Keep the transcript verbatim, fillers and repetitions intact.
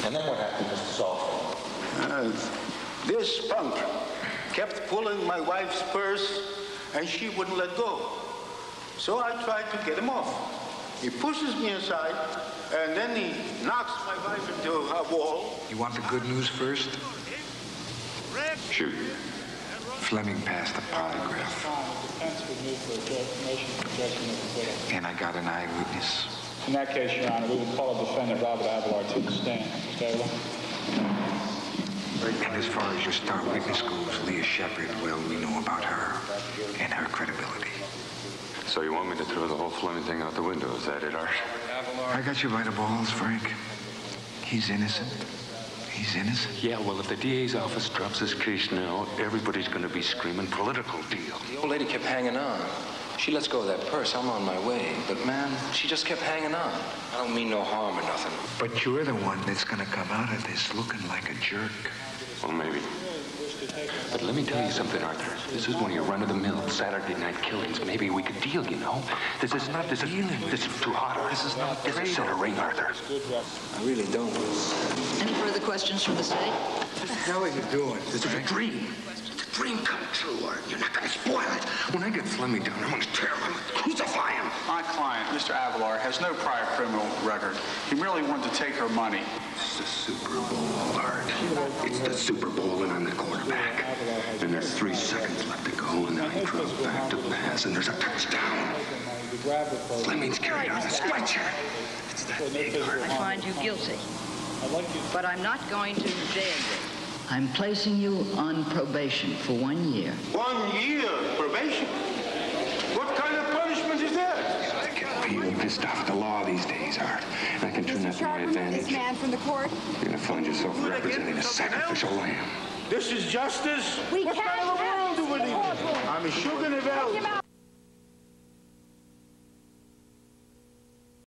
And then what happened, Mister Salford? Uh, this punk kept pulling my wife's purse, and she wouldn't let go. So I tried to get him off. He pushes me aside, and then he knocks my wife into a wall. You want the good news first? Shoot. Fleming passed the polygraph. And I got an eyewitness. In that case, Your Honor, we will call defendant Robert Avalar to the stand. Mister Avalar? And as far as your star witness goes, Leah Shepard, well, we know about her and her credibility. So you want me to throw the whole Fleming thing out the window, is that it, Art? I got you by the balls, Frank. He's innocent. He's innocent. Yeah, well, if the D A's office drops this case now, everybody's going to be screaming political deal. The old lady kept hanging on. She lets go of that purse. I'm on my way. But, man, she just kept hanging on. I don't mean no harm or nothing. But you're the one that's going to come out of this looking like a jerk. Well, maybe. But let me tell you something, Arthur. This is one of your run-of-the-mill Saturday night killings. Maybe we could deal, you know? This is not, this is, this is too hot. This is not, this is set a ring, Arthur. I really don't. Any further questions from the state? What the hell are you doing? This is a dream. It's a dream come true, Art. You're not going to spoil it. When I get Fleming down, I'm going to tear him. I'm going to crucify him. My client, Mister Avalar, has no prior criminal record. He merely wanted to take her money. It's the Super Bowl, Art. It's the Super Bowl, and I'm the quarterback. And there's three seconds left to go, and then I throw back to pass, and there's a touchdown. Fleming's carried out a stretcher. It's that big, Art. I find you guilty. But I'm not going to jail you. I'm placing you on probation for one year. One year probation? What kind of punishment is that? I get people pissed off at the law these days, Art. And I can turn that to my advantage. This man from the court. You're going to find yourself representing a sacrificial lamb. This is justice? We what can't kind of a have world do we live in? I'm a sugar Neville.